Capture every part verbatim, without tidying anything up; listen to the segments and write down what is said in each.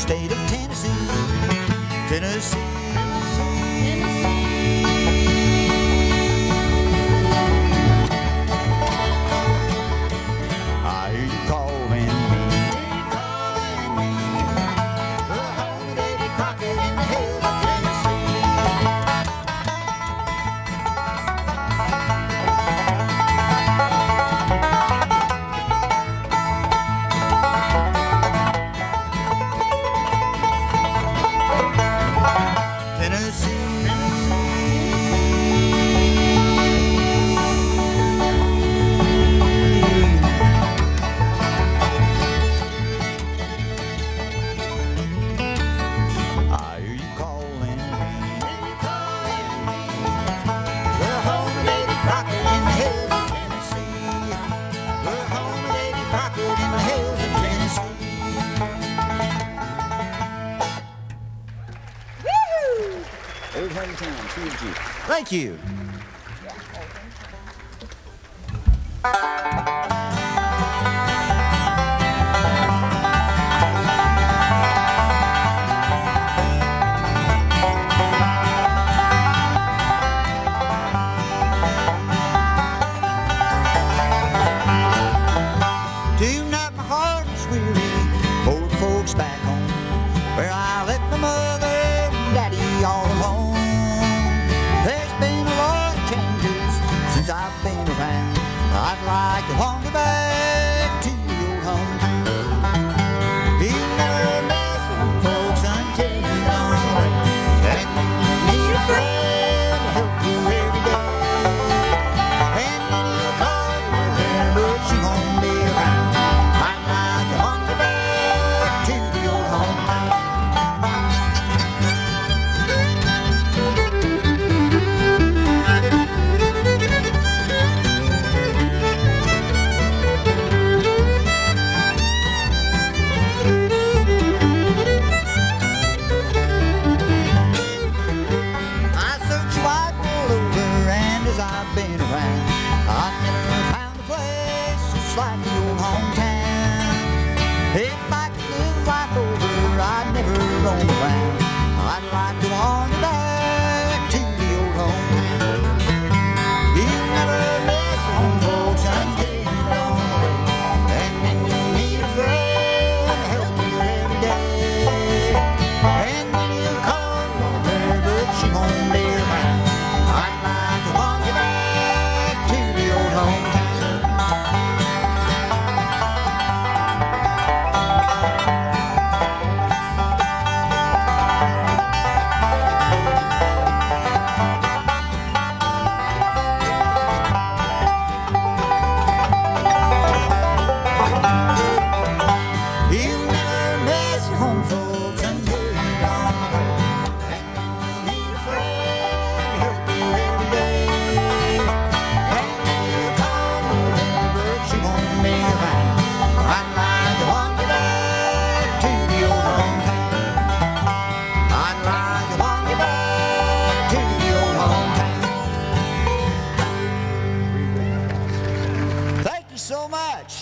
state of Tennessee. Tennessee. I hear you calling me. Calling me. The home of Davy Crockett in the hills of Tennessee. Thank you. Tonight my heart is weary for the folks back home, where I left my mother and daddy all alone. There's been a lot of changes since I've been around. I'd like to wander back to the old hometown. You never miss some folks until you're gone, and you need a friend to help you every day. And then you'll call her there, but she won't be around. I'd like to wander back to the old hometown. I've been around, I've never found a place just like the old hometown. If I could live life over, I'd never roam around. I'd like to wander back to the old hometown. You never miss home, folks, until you're gone away. And then you need a friend to help you every day. And then you'll call her, but she won't be around. I'd like to wander back to the old hometown. You never miss home, folks, until you're gone away. And you need a friend to help you every day. And then you'll call her, but she won't be around. I'd like to wander back to the old hometown. I'd like to wander back to the old hometown. Thank you so much.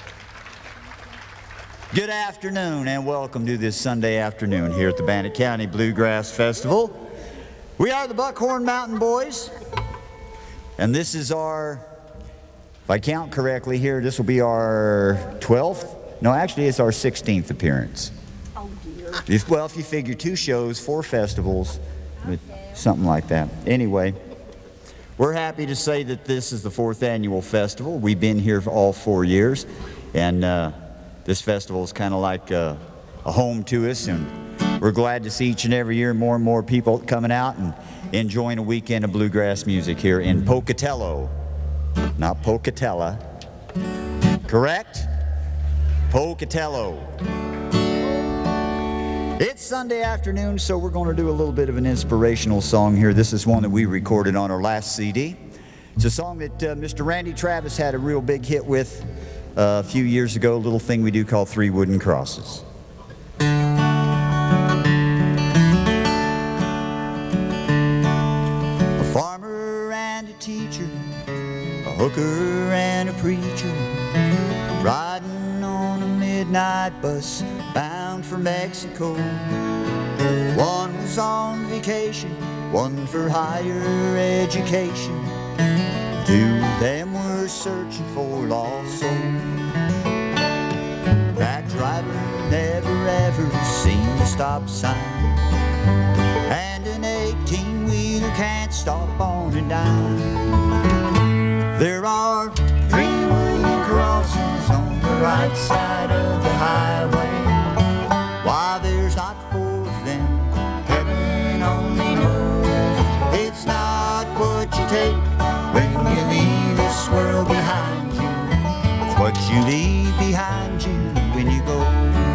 Good afternoon and welcome to this Sunday afternoon here at the Bannock County Bluegrass Festival. We are the Buckhorn Mountain Boys, and this is our, if I count correctly here, this will be our twelfth, no actually it's our sixteenth appearance. Oh dear. If, well, if you figure two shows, four festivals, but something like that. Anyway, we're happy to say that this is the fourth annual festival. We've been here for all four years, and uh, this festival is kind of like uh, a home to us, and we're glad to see each and every year more and more people coming out and enjoying a weekend of bluegrass music here in Pocatello. Not Pocatella. Correct? Pocatello. It's Sunday afternoon, so we're going to do a little bit of an inspirational song here. This is one that we recorded on our last C D. It's a song that uh, Mister Randy Travis had a real big hit with uh, a few years ago, a little thing we do called Three Wooden Crosses. A farmer and a teacher, a hooker and a preacher, riding on a midnight bus bound for Mexico. One was on vacation, one for higher education. Two of them were searching for lost souls. That driver never ever seen the stop sign, and an eighteen-wheeler can't stop on a dime. There are three wooden crosses on the right side of the highway. Why there's not four of them, heaven only knows. It's not what you take when you leave this world behind you. It's what you leave behind you when you go.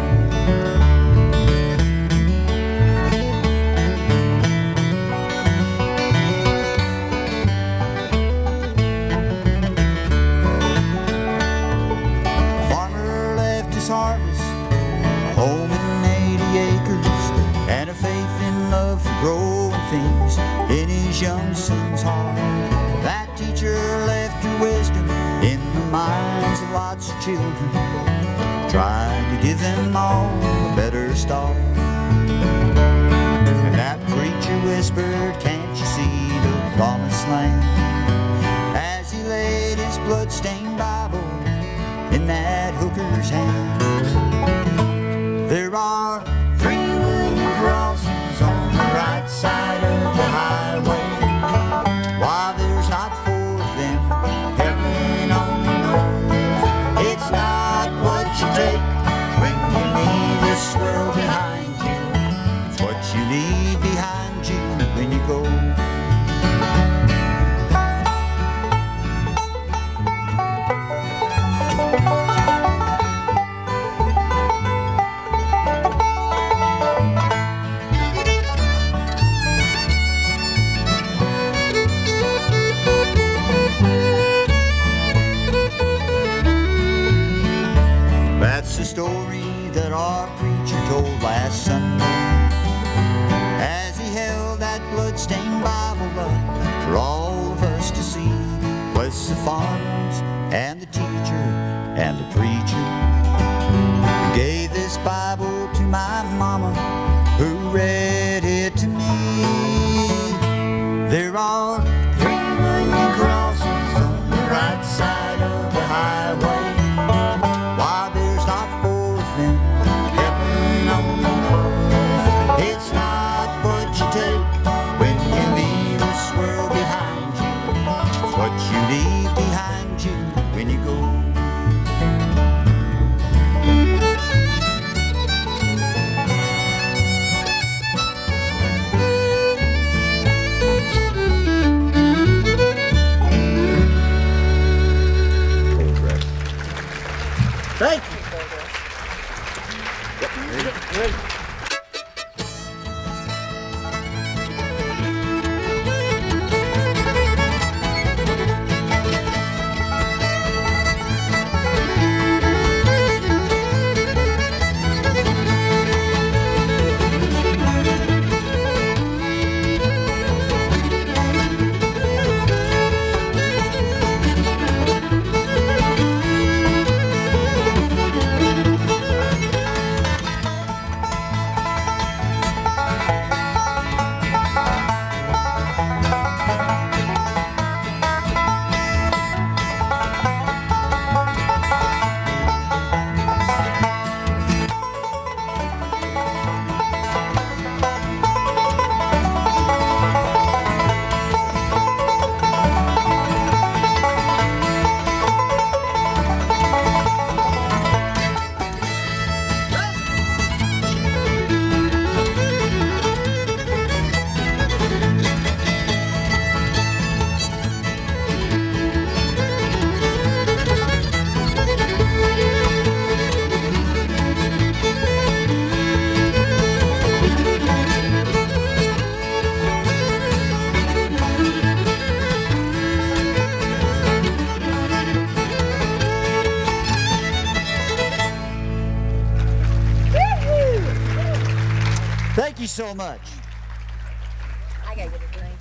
Harvest, a home and eighty acres, and a faith in love for growing things in his young son's heart. That teacher left her wisdom in the minds of lots of children, trying to give them all a better start. And that preacher whispered, "Can't you see the promised land?" as he laid his bloodstained Bible in that hooker's hand. There are three wooden crosses on the right side of the highway. Why there's not four of them, heaven only knows. It's not what you take when you leave this world behind you. It's what you leave behind you when you go. That's the story that our preacher told last Sunday as he held that bloodstained Bible up for all of us to see. Bless the farmers and the teacher and the preacher who gave this Bible to my mama, who read it to me. There are three wooden crosses on the right side of the highway. Why there's not four of them, heaven only knows. It's not what you take when you leave this world behind you. It's what you leave behind you when you go. Thank you. Great. Thank you so much. I gotta get a drink.